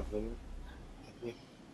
Vraiment. Ok.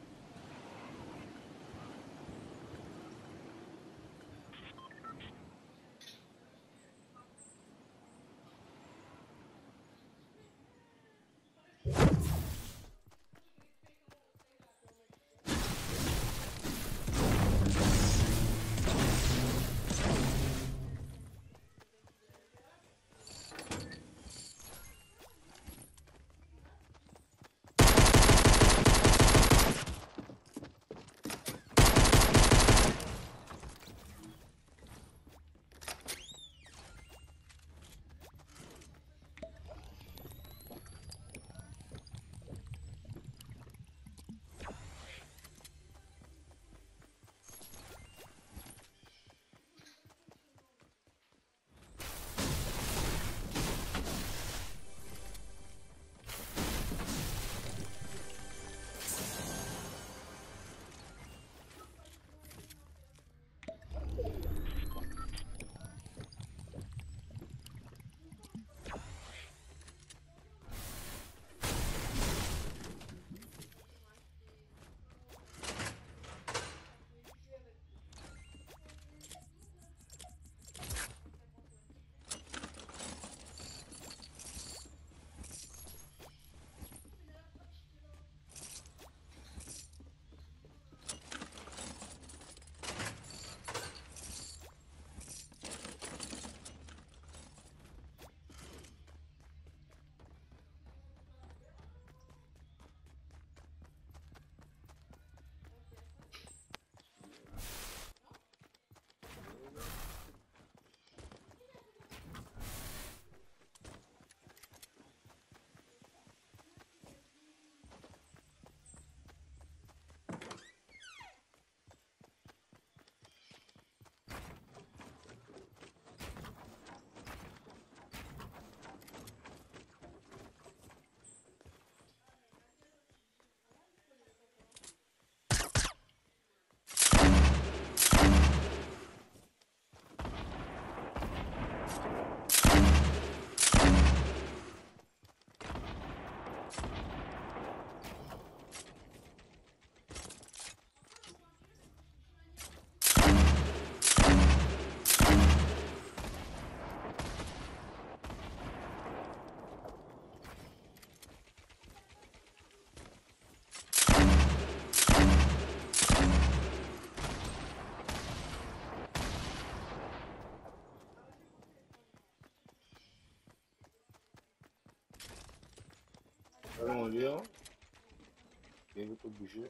Allons lire. Il veut pas bouger.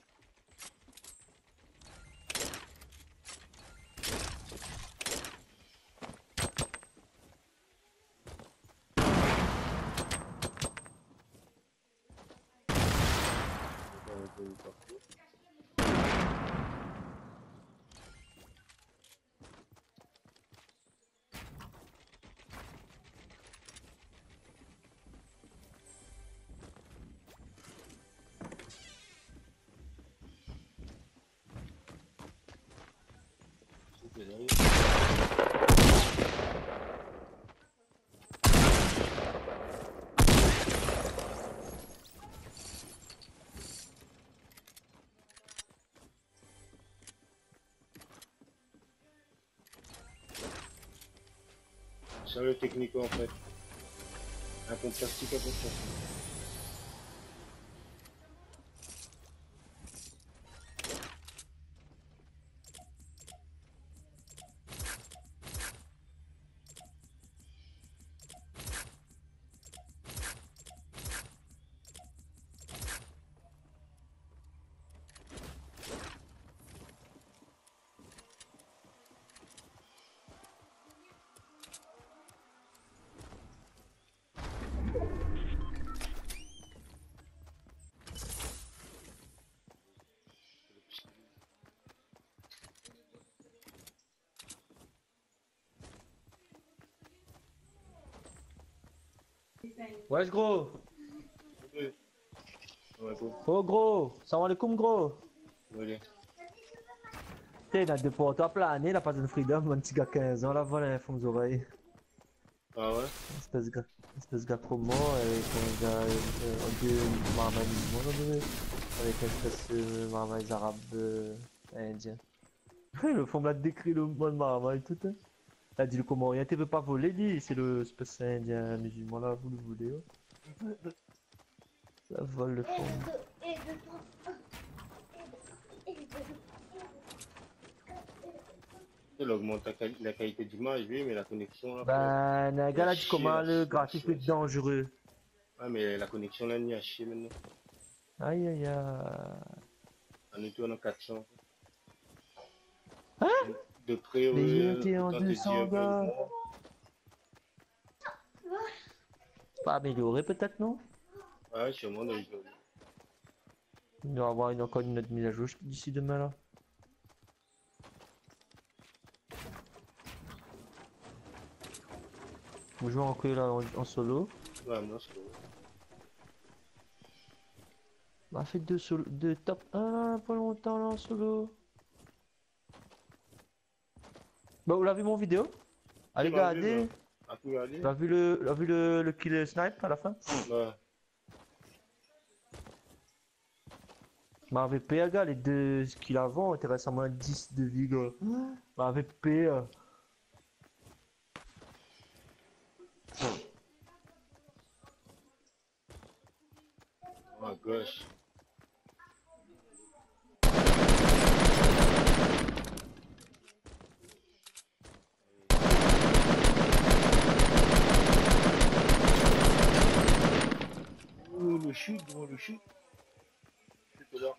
C'est le technico en fait. Un pont plastique à pont plastique. Wesh gros. Oui. Ouais, bon. Oh gros. Salam alaikum gros. Voilà. T'es il a des potes à planer, il a pas de freedom, un petit gars 15 ans, là voilà, il faut aux oreilles. Ah ouais? Espèce de gars. espèce de gars comment, avec un gars, deux mamans du monde, avec une espèce de mamans arabes indiens. Le fond l'a décrit le monde maman et tout. Hein. Il a dit le Comorien, tu veux pas voler, dit, c'est le espèce indien musulman là, vous le voulez. Oh. Ça vole le fond. Elle augmente la qualité d'image, oui, mais la connexion là. Ben, un gars là dit comment le la graphisme est chier. dangereux. Ah, mais la connexion là, n'y a chier maintenant. Aïe aïe aïe. On est tout en 400. Hein? De près, Les yeux étaient en quand tu dis 200 un peu gars. bon, Pas amélioré peut-être non? ouais, sûrement dans les Il doit y avoir encore une autre mise à jour d'ici demain là. Vous jouez encore là en solo. Ouais, non, c'est bon. On a fait deux top 1 pas longtemps là en solo. Bah vous l'avez vu mon vidéo? Allez Tu m'as vu, regardez. ah, tu regardé? T'as vu le kill snipe à la fin? Ouais. Ma VP gars, les deux kills avant étaient récemment à 10 de vie gars. Ma VP À gauche. Oh, le chute, gros, le chute. Chute là.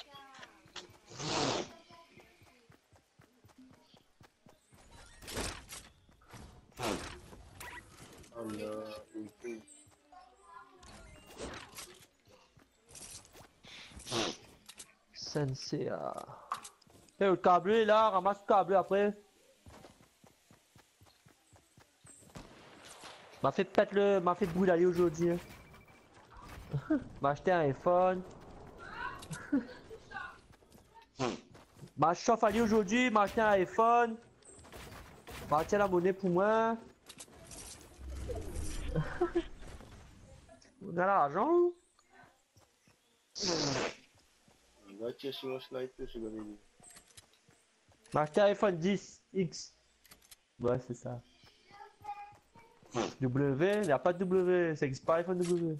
Oh là, ok. Sensei. Eh, le câble est là, ramasse le câble après. M'a fait brûler aujourd'hui. Hein. M'a acheté un iPhone. M'a chauffé aujourd'hui, m'a acheté un iPhone. M'a acheté la monnaie pour moi. On a l'argent. Il va tirer sur mon sniper, ce gars-là. M'a acheté un iPhone 10X. Ouais, c'est ça. W, il n'y a pas de W, ça existe pas iPhone W.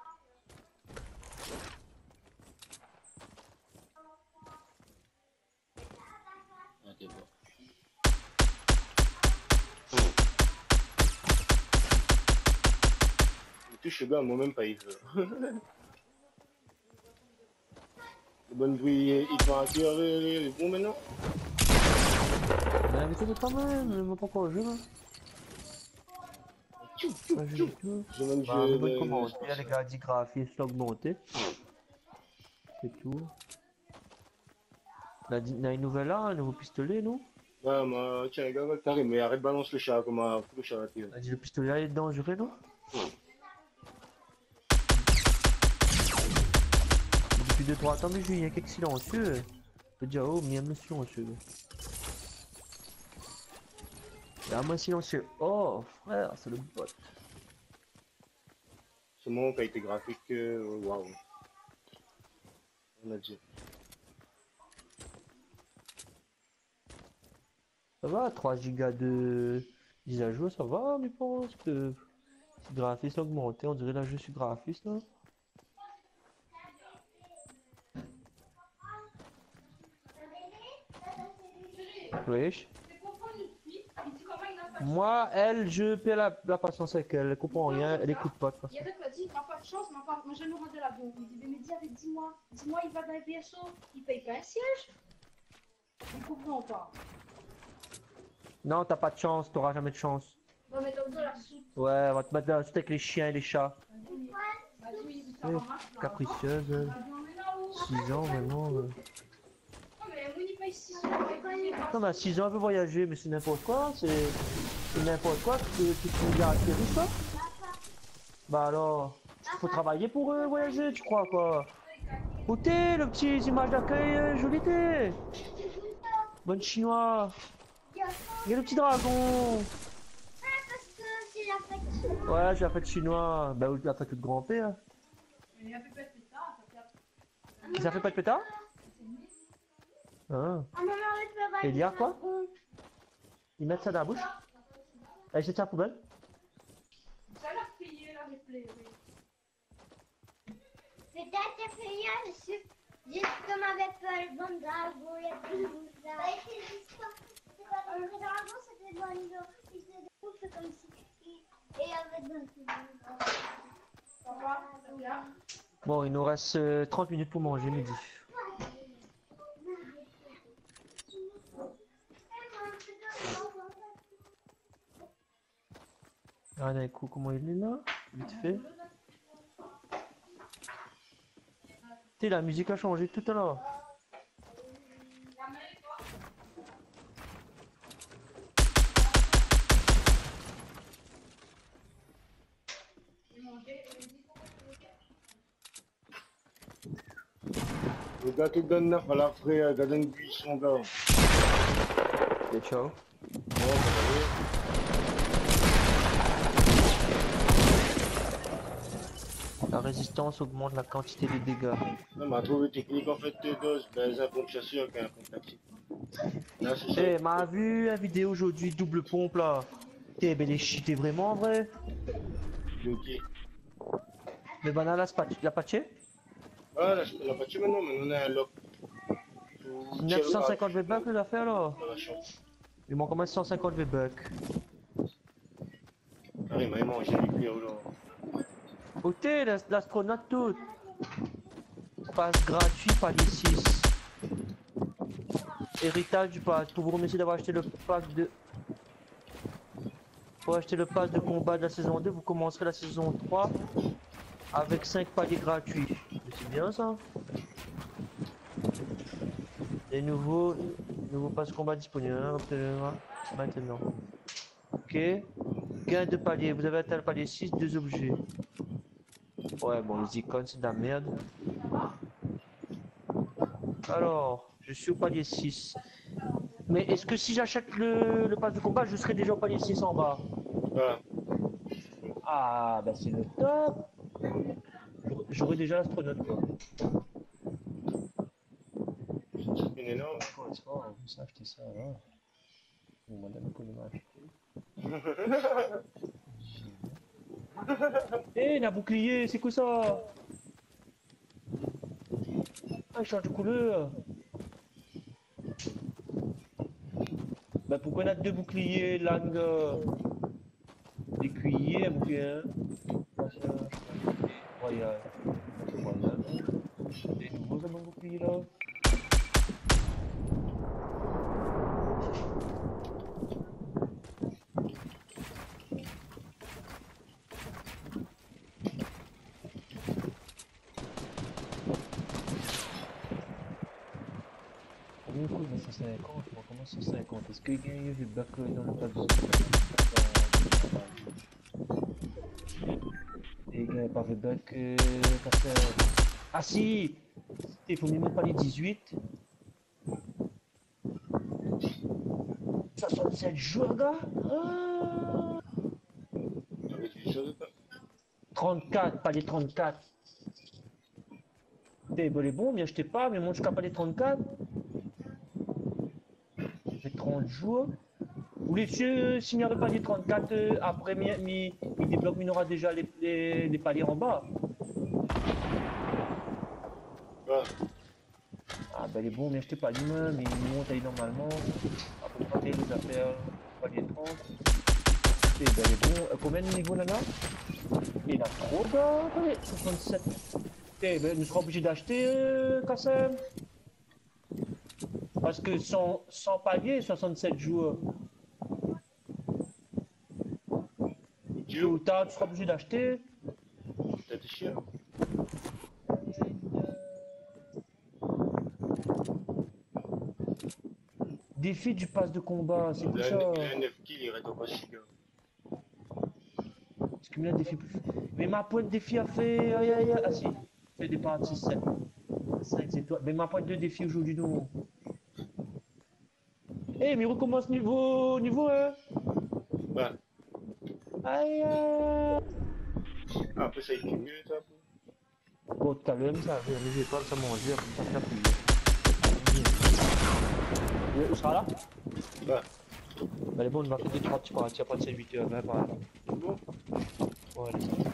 Ah, t'es bon. Il touche le gars, moi-même pas il veut. Le bon bruit, il va accueillir les bons maintenant. Mais c'était pas mal, mais m'a pas encore joué. Hein. Tchou, tchou, Pas joué tchou. du tout. Je même Bah, je on va commenter, les gars, dit graphisme augmenté. C'est tout. On a une nouvelle là, un nouveau pistolet, non? ouais, moi, tiens, gars, carré, mais arrête de balancer le chat comme un fou de chat. On a dit le pistolet là est dangereux, non? Depuis 2-3 temps, mais il y a quelques silencieux. Je peux dire, oh, mais il y a silencieux. Il y a un silencieux. Oh, frère, c'est le bot. C'est mon qualité graphique, waouh. On a dit. Ça va, 3 gigas de mise à jour, ça va, je pense que si le graphisme augmenté, on dirait là je suis graphiste là. Wesh. Moi, elle, je perds la patience avec elle, elle comprend rien, elle écoute pas de toute façon. Yannick m'a dit, pas de chance, moi je nous rendais l'avion. Il dit, mais dis-moi, il va dans les PSO, il paye pas un siège. Il comprend pas. Non, t'as pas de chance, t'auras jamais de chance. On va mettre dans la soupe. Ouais, on va te mettre dans la soupe avec les chiens et les chats. Vas-y, ça Ouais, va. capricieuse, 6 ans maintenant. Non, mais oui, il paye 6 ans. Non, mais à 6 ans, elle veut voyager, mais c'est n'importe quoi, c'est n'importe quoi, tu te caractérises quoi. Bah alors, faut travailler pour voyager, tu crois quoi. Écoutez, le petit image d'accueil, jolité. Bonne chinois. Il y a le petit dragon. Parce que c'est la facture. Ouais, j'ai fait chinois. Bah oui, après tout de grand P. Hein. Mais il y a plus de ça, Ça fait pas de pétard? Ah. Et il y a quoi? Ils mettent ça dans la bouche? Et c'est ça à la poubelle? ça l'a payé la replay, oui. Peut-être que juste comme avec le bandage, il y a plus de ça. C'est juste avant, c'était dans les eaux. Il se découpe comme si. Et avec dans Ça va, c'est bien. Bon, il nous reste 30 minutes pour manger midi. Regarde un coup comment il est là, vite fait. Tu sais, la musique a changé tout à l'heure. Le gars qui donne neuf à la fraie, gars d'une buisson, gars. Et ciao. Bon, bah, La résistance augmente la quantité de dégâts. non, mais à trouver technique, en fait, tes doses, ben, un pompe chasseur qui a un pompe tactique. Là, c'est ça. Eh, m'a vu une vidéo aujourd'hui, double pompe là. Eh, ben les cheatés vraiment vrai. Ok. Mais banane la patché? Voilà, je l'ai pas tué maintenant, mais on a un lock. 950 V-Bucks l'affaire là. Dans la chambre. Il manque combien de 150 V-Bucks? Carrément, j'ai les cuillères là. Ok, l'astronaute tout. Passe gratuit, palier 6. Héritage du pass. Pour vous remercier d'avoir acheté le pack de... Pour acheter le pass de combat de la saison 2, vous commencerez la saison 3 avec 5 paliers gratuits. C'est bien ça. Les nouveaux passes combat disponibles. Hein, obtenez-le maintenant. Ok. Gain de palier. Vous avez atteint le palier 6, 2 objets. Ouais, bon, les icônes, c'est de la merde. Alors, je suis au palier 6. Mais est-ce que si j'achète le pass de combat, je serai déjà au palier 6 en bas? Voilà. Ah, bah c'est le top. J'aurai déjà l'astronaute, quoi. C'est une énorme. Oh, c'est fort, vous savez acheter ça, alors. Bon, madame, connaît m'a acheté. Eh, la bouclier, c'est quoi ça? Ah, il change de couleur. Bah pourquoi on a deux boucliers, langue écuyer, un bouclier, royal. Voilà. Des nouveaux amants boucliers là. Combien coûte 150? On commence 150. Est-ce qu'il y a eu des bacs dans le pack de... Et il n'y a pas de bac Ah si! Il faut même pas les 18. 67 jours, gars! Ah. Avec des choses, quoi. 34, pas les 34. T'es bon, les bons, mais achetez pas, mais moi je pas les 34. J'ai 30 jours. Ou les cieux, s'il n'y avait pas les 34, après, il débloque, il aura déjà les paliers en bas. Voilà. Ah bah les bons, mais achetez pas l'immeuble, mais ils montent normalement. Après, quand les affaires, palier 30. Et bah les bons, combien de niveaux là-là? Il y en a trop, gars, attendez, 67. Eh ben, nous serons obligés d'acheter, Kassem. Parce que sans palier, 67 jours. Tôt ou tard, tu seras obligé d'acheter. T'as des chiens. Défi du pass de combat, c'est tout ça. Il a un 9 kills, il reste pas si gars. Est-ce qu'il me l'a défi plus... Mais ma pointe défi a fait... Aïe aïe aïe. Ah si, fait des parties 7. 5 étoiles. Mais ma pointe de défi aujourd'hui, non. Eh, mais il recommence niveau 1. Bah. Aïe. Après ça, il est mieux, ça. Bon, tout à l'heure, ça avait arrivé pas ça manger, après ça fait plus. Il sera là? Bah, Mais bon, on va faire des 3 tu vas pas de 8h20 par là. bon. Ouais.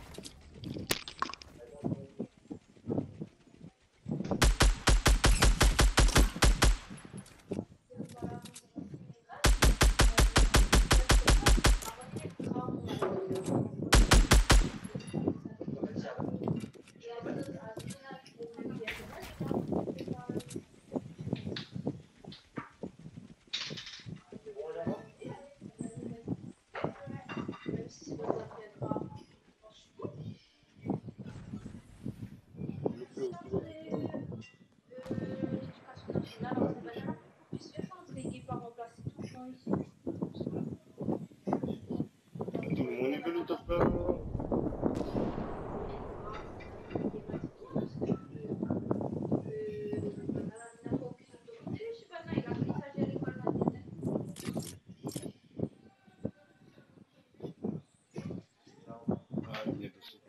Tout le monde veut le top là. Ah, il est possible.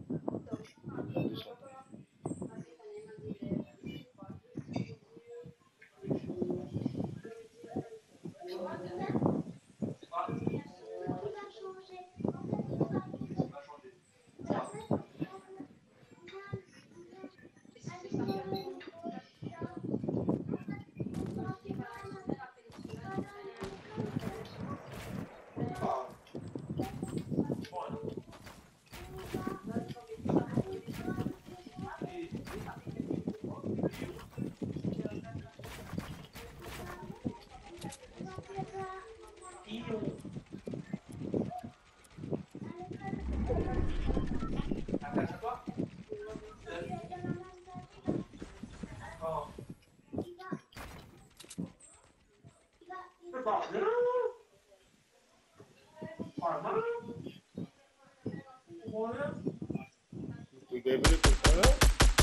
Tu gagnes le top là.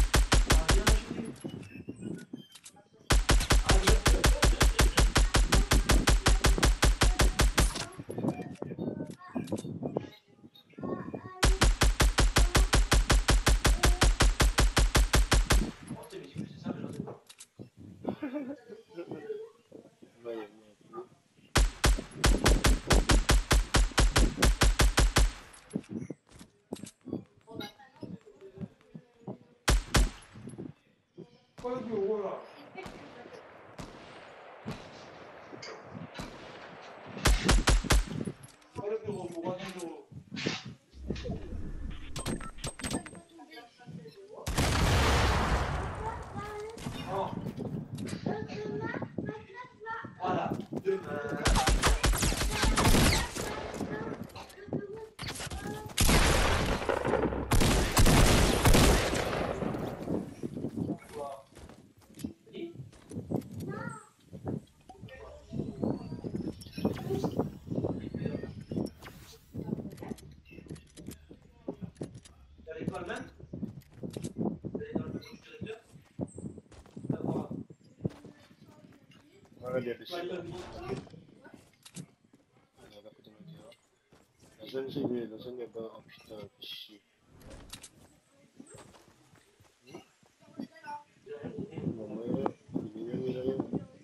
Voilà, il y a des choses. La zone est bas, oh putain, fais chier. Bon, ouais, il est mieux, il est rien.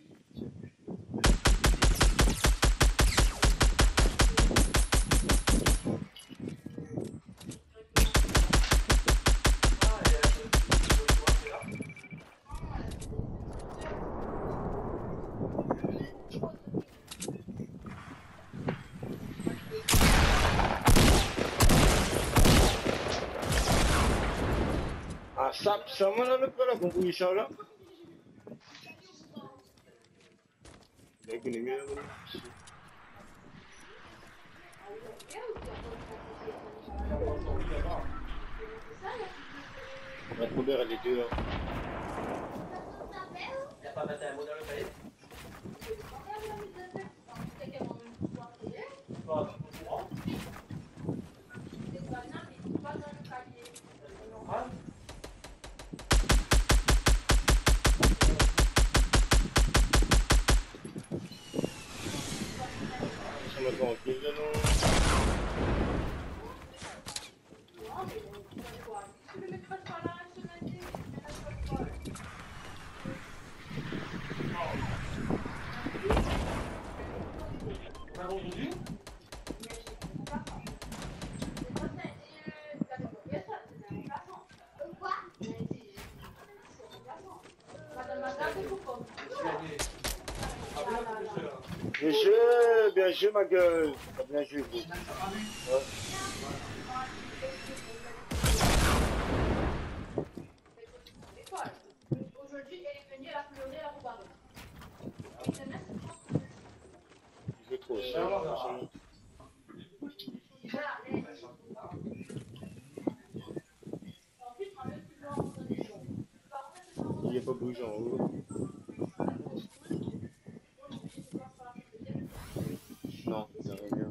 Ah, ça m'a l'air de faire la composition là. Il a connu mieux là. La première, elle est dehors. Il a pas mettre un mot dans le palais. Ça m'a tranquille là, non. Bien joué ma gueule. T'as bien joué, vous. Ouais. Aujourd'hui, elle est venue, elle a pleuré, elle a reparlé. Il fait trop ça. Il est pas bougeant en haut. Non, il n'y a rien.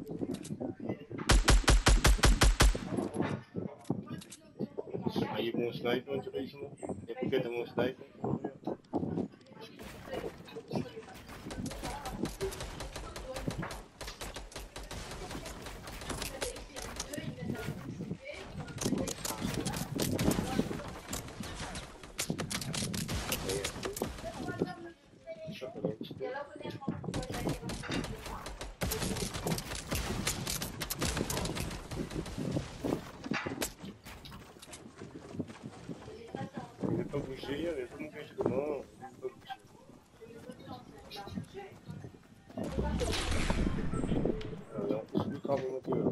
Ah, il est bon sniper, on dirait, ici, non? Il y a peut-être un bon sniper. Il veut pas bouger, il veut pas bouger justement. Il veut pas bouger. Alors, c'est plus grave au moteur.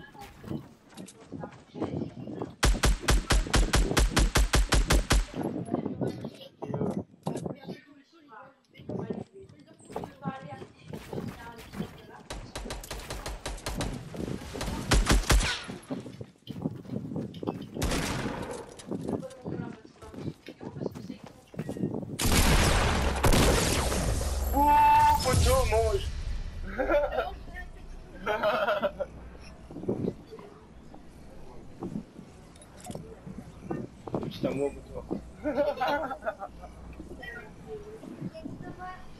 Ouh, poteau, mange. C'est à moi, poteau.